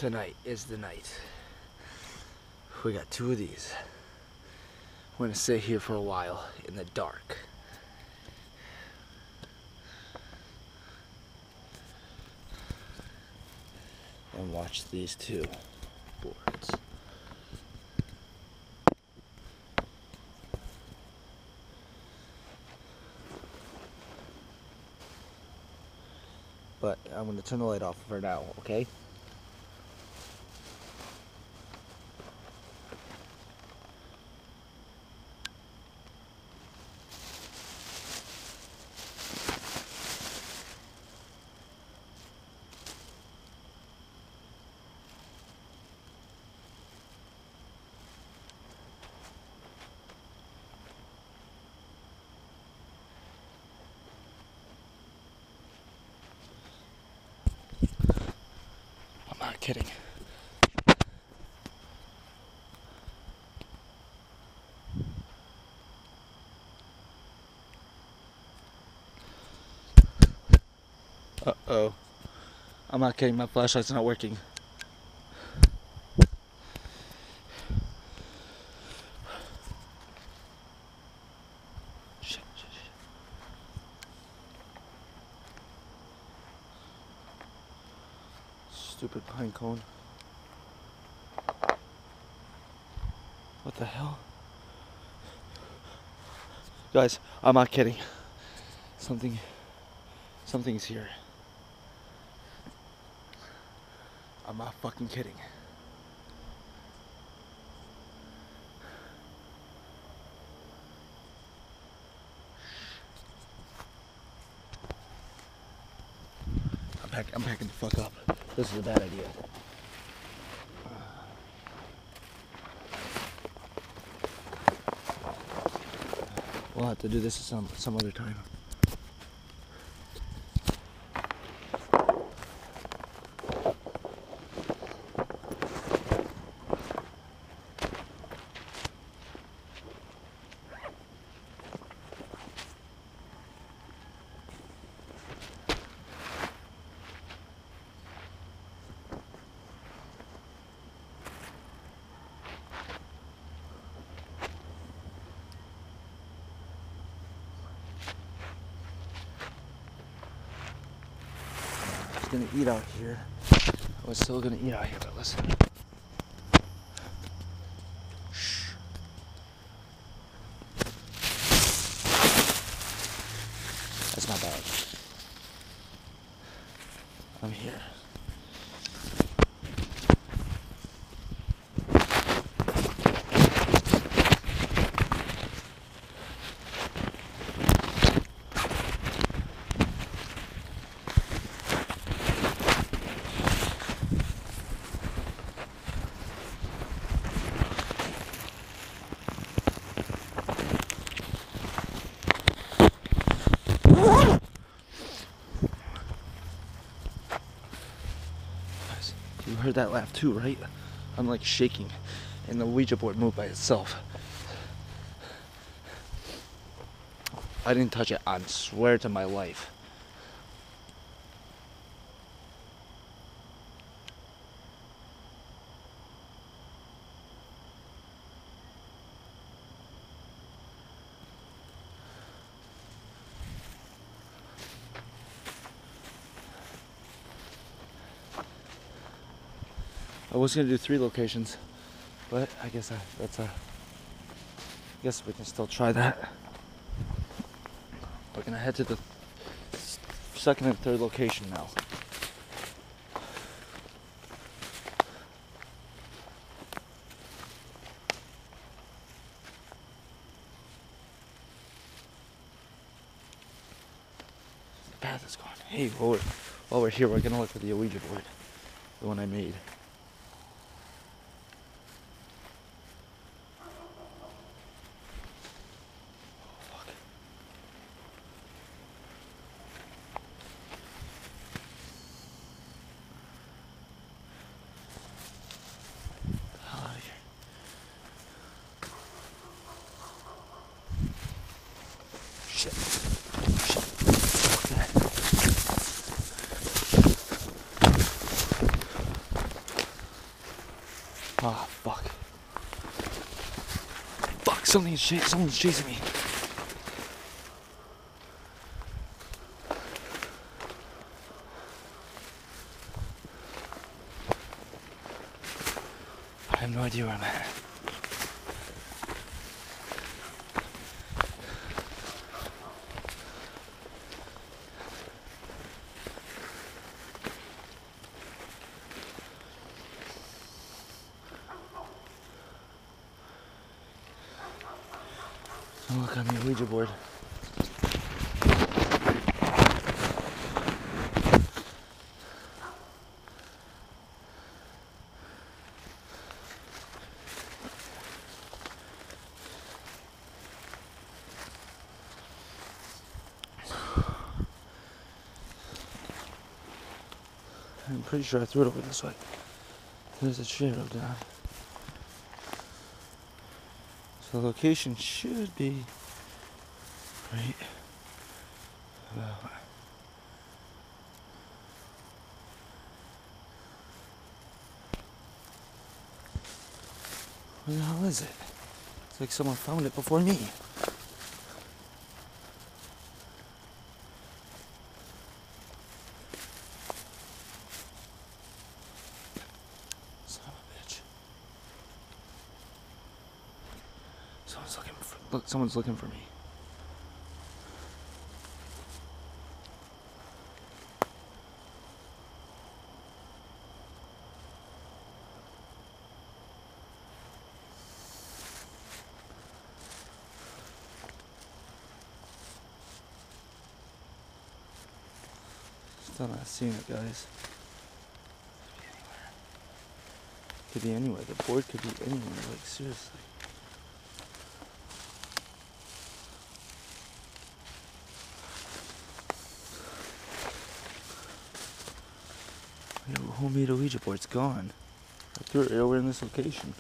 Tonight is the night. We got 2 of these. We're gonna sit here for a while in the dark. And watch these 2 boards. But I'm gonna turn the light off for now, okay? I'm not kidding. Uh-oh. I'm not kidding, my flashlight's not working. Shit. Stupid pine cone. What the hell? Guys, I'm not kidding. Something's here. I'm not fucking kidding. I'm packing the fuck up. This is a bad idea. We'll have to do this some other time. Gonna eat out here. I was still gonna eat out here, but listen. Shh. That's my bag. I'm here. You heard that laugh too, right? I'm like shaking, and the Ouija board moved by itself. I didn't touch it, I swear to my life. I was gonna do 3 locations, but I guess I guess we can still try that. We're gonna head to the 2nd and 3rd location now. The path is gone. Hey, while we're here, we're gonna look for the Ouija board, the one I made. Shit. Fuck that. Oh, fuck. Fuck, someone's chasing me. I have no idea where I'm at. Oh, look on the Ouija board. I'm pretty sure I threw it over this way. There's a tree road down. So the location should be right about. Where the hell is it? It's like someone found it before me. Son of a bitch. Someone's looking for me. Still not seeing it, guys. Could be anywhere. The board could be anywhere. Like, seriously. Your homemade Ouija board's gone. I threw it over in this location.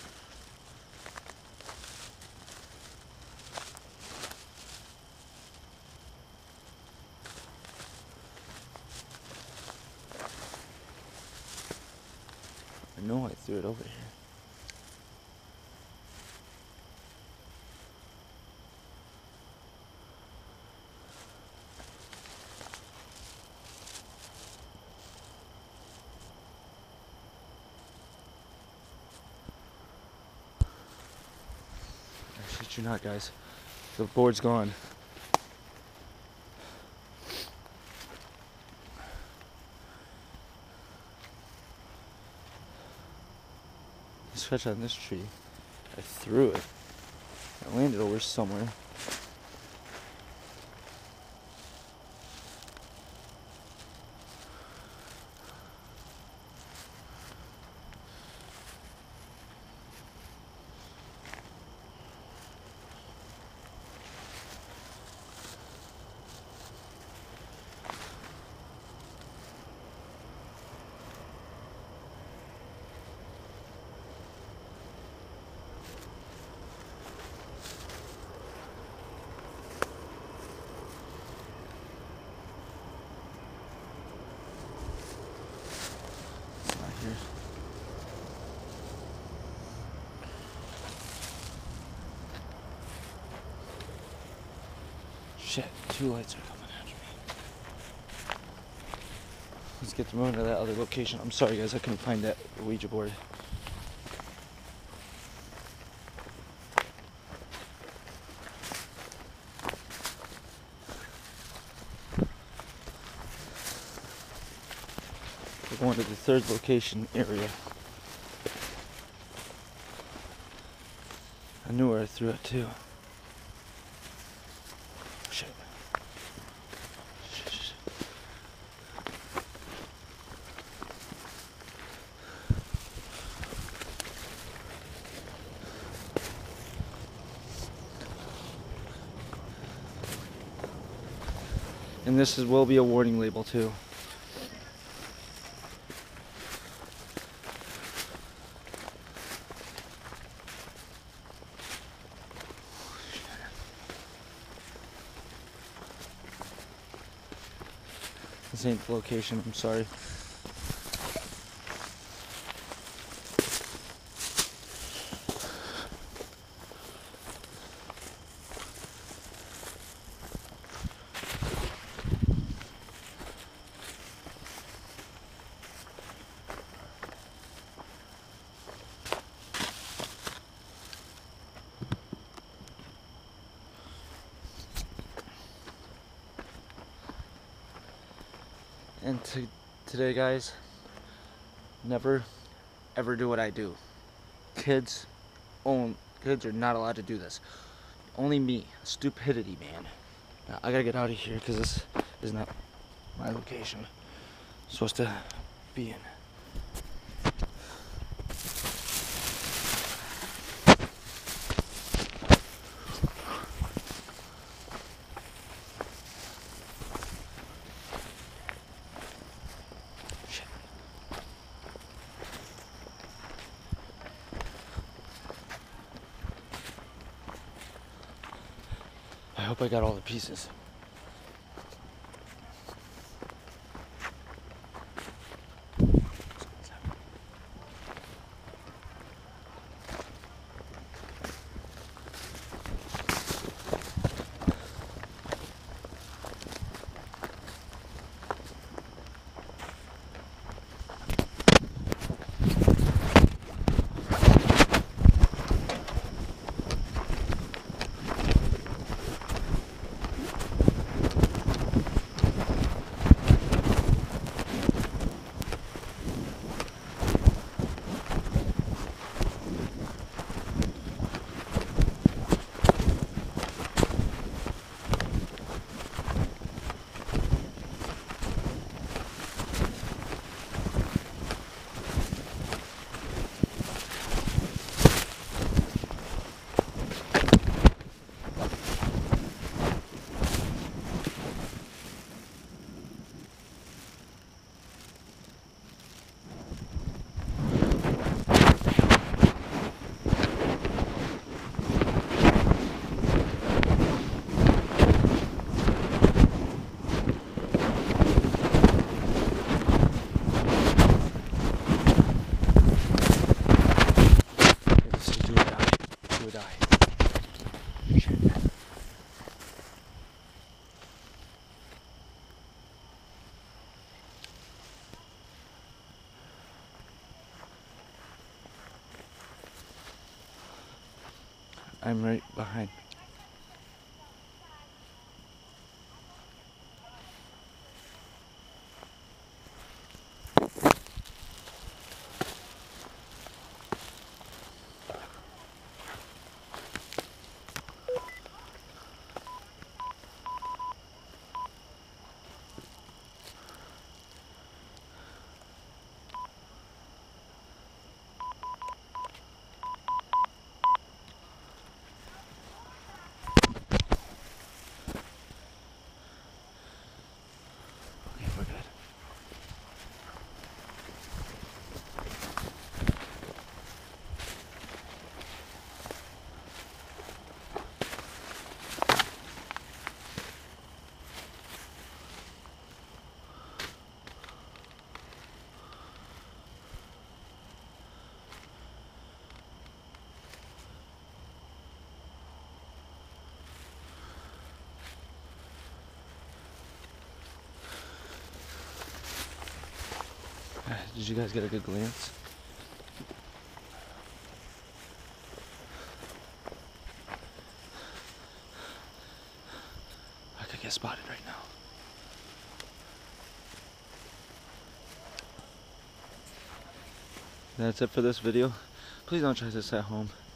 I know I threw it over here. I shit you not, guys. The board's gone. Scratch on this tree. I threw it. I landed over somewhere. Here. Shit, 2 lights are coming after me. Let's get them over to that other location. I'm sorry guys, I couldn't find that Ouija board. We're going to the 3rd location area. I knew where I threw it too. Shit. Shit. And this will be a warning label too. This ain't the location, I'm sorry. And today, guys, never ever do what I do. Kids are not allowed to do this. Only me. Stupidity, man. Now, I gotta get out of here because this is not my location. I'm supposed to be in. I hope I got all the pieces. I'm right behind. Okay, we're good. Did you guys get a good glance? I could get spotted right now. That's it for this video. Please don't try this at home.